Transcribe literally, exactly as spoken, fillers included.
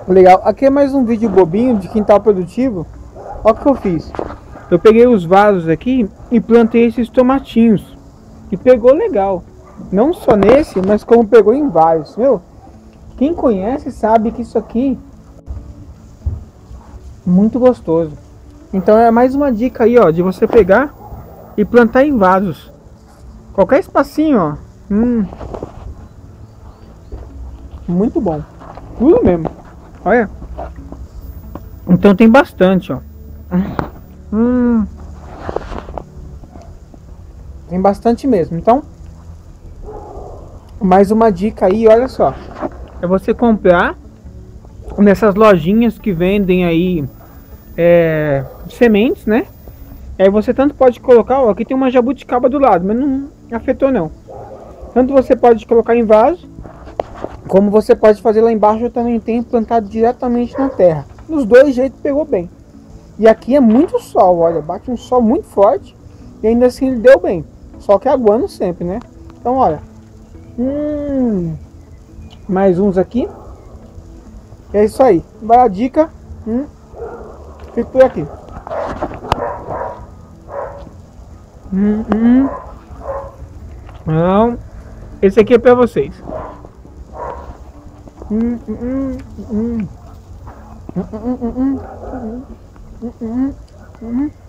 Legal, aqui é mais um vídeo bobinho de quintal produtivo. Olha o que eu fiz. Eu peguei os vasos aqui e plantei esses tomatinhos. E pegou legal. Não só nesse, mas como pegou em vários. Meu, quem conhece sabe que isso aqui é muito gostoso. Então é mais uma dica aí, ó, de você pegar e plantar em vasos. Qualquer espacinho, ó. Hum. Muito bom. Tudo mesmo. Olha. Então tem bastante, ó. Hum. Tem bastante mesmo. Então, mais uma dica aí, olha só. É você comprar nessas lojinhas que vendem aí é, sementes, né? Aí você tanto pode colocar, ó, aqui tem uma jabuticaba do lado, mas não afetou não. Tanto você pode colocar em vaso, como você pode fazer lá embaixo. Eu também tenho plantado diretamente na terra. Dos dois jeitos pegou bem. E aqui é muito sol, olha, bate um sol muito forte e ainda assim ele deu bem. Só que aguando sempre, né? Então, olha. Hum, mais uns aqui. É isso aí. Vai a dica. Hum, fico por aqui. Hum, hum. Não. Esse aqui é pra vocês. Hum, hum, hum, hum. Hum, hum, hum, hum, hum, hum, hum.